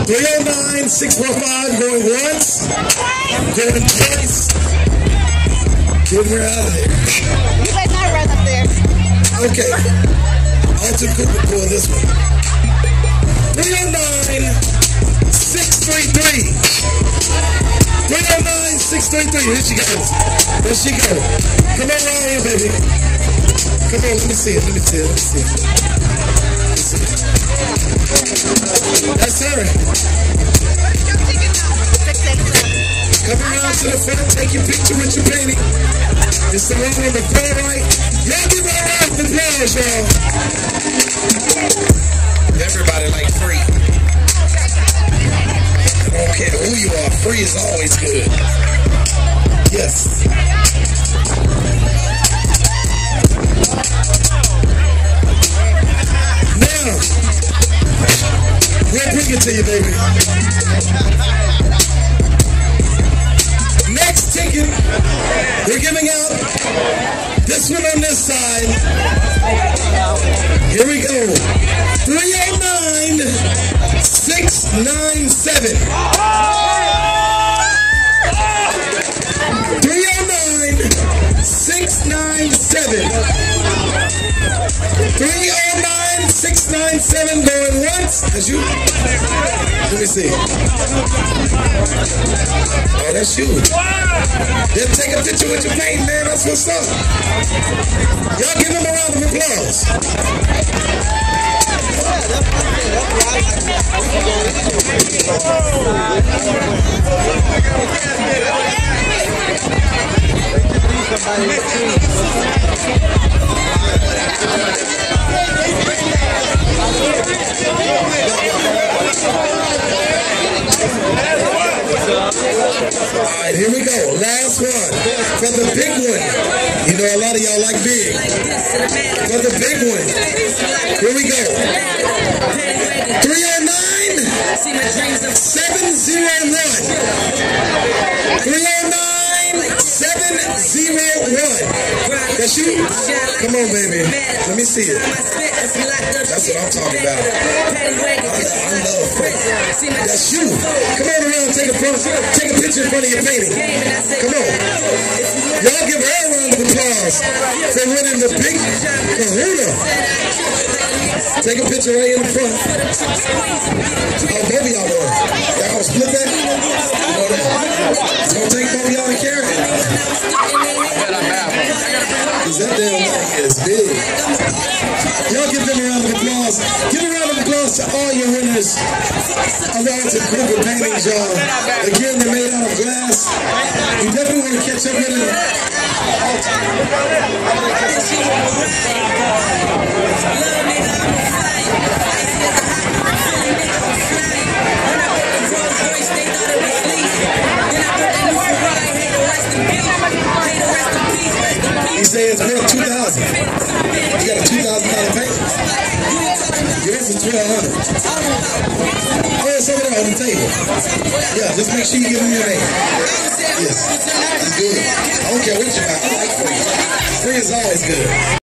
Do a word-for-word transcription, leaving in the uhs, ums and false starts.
three oh nine, six four five, going once, going twice. Get her out of there. You let not run up there. Okay. Alton Cooper pull this one. three oh nine, six three three. three oh nine, six three three. Here she goes. There she goes. Come on around here, baby. Come on, let me see it. Let me see it. Let me see it. Let me see it. That's her. Come around to the front. Take your picture with your painting. It's the one on the far right. Y'all give her a round of applause, y'all. Everybody like free. I don't care who you are. Free is always good. Yes. Now, we'll bring it to you, baby. Next ticket, we're giving out this one on this side. Here we go. three oh nine, six nine seven. three oh nine, six nine seven. three oh nine, six nine seven going once. That's you. Let me see. Oh, that's you. Then take a picture with your paint, man. That's what's up. Y'all give them a round of applause. Alright, here we go. Last one. For the big one. You know, a lot of y'all like big. For the big one. Here we go. three oh nine, seven oh one. three oh nine, seven oh one. That's you? Come on, baby. Let me see it. That's what I'm talking about. I, I love fun. That's you. Come on around, take a take a picture in front of your painting. Come on. Y'all give her a round of applause for winning the big kahuna. Take a picture right in the front. Oh, both of y'all won. Y'all gonna split that? You know that? It's gonna take both of y'all to carry it. Cause that damn thing is big. Y'all give them a round of applause. Give a round of applause to all your winners of Alton Cooper paintings, y'all. Again, they're made out of glass. You definitely want to catch up with them. He says it's worth two thousand. You got a two thousand dollar painting. Give us a twelve hundred. Oh, it's over there on the table. Yeah, just make sure you give him your name. Yes, it's good. I don't care what you got. I like free. Free is always good.